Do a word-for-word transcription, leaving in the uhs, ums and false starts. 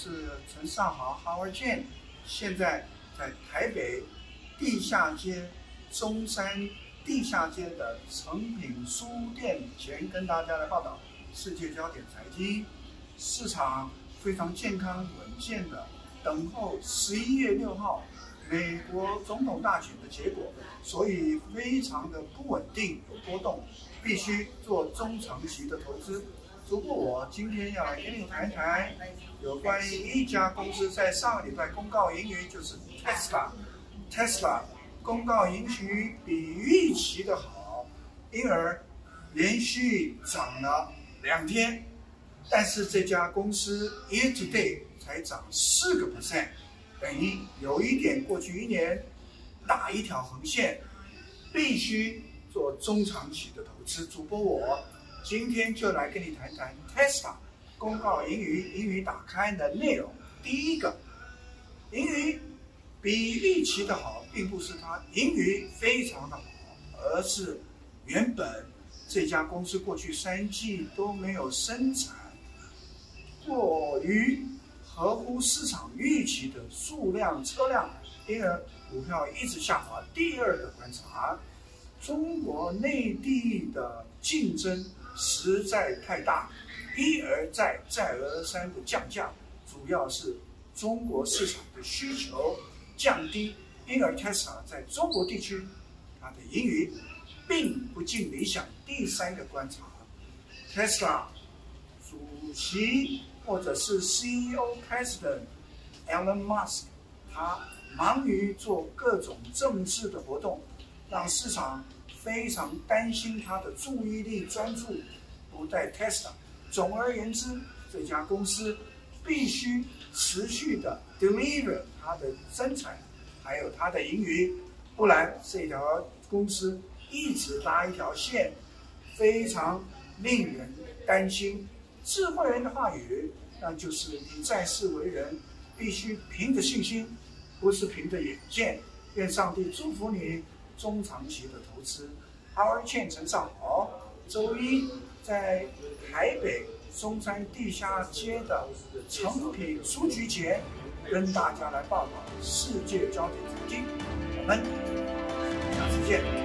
是陈尚豪 Howard Chen， 现在在台北地下街中山地下街的诚品书店前跟大家来报道世界焦点财经。市场非常健康稳健的等候十一月六号美国总统大选的结果，所以非常的不稳定有波动，必须做中长期的投资。不过我今天要来跟你谈谈有关于一家公司在上个礼拜公告盈余，就是 Tesla。Tesla 公告盈余比预期的好，因而连续涨了两天。但是这家公司 year to date 才涨四个 percent， 等于有一点过去一年打一条横线，必须做中长期的投资。主播我今天就来跟你谈谈 Tesla 公告盈余，盈余打开的内容。第一个，盈余比预期的好，并不是它盈余非常的好，而是原本这家公司过去三季都没有生产过于合乎市场预期的数量车辆，因而股票一直下滑。第二个观察，中国内地的竞争实在太大，一而再再而三的降价，主要是中国市场的需求降低，因而 Tesla 在中国地区它的盈余并不尽理想。第三个观察， Tesla 主席或者是 C E O President Elon Musk， 他忙于做各种政治的活动，让市场非常担心他的注意力专注不在 Tesla。 总而言之，这家公司必须持续的 deliver 它的生产还有它的盈余，不然这条公司一直拉一条线，非常令人担心。智慧人的话语，那就是你在世为人必须凭着信心，不是凭着眼见。愿上帝祝福你中长期的投资。Howard Chen 陈尚豪周一在台北中山地下街的诚品书局前跟大家来报道世界焦点财经。我们下次见。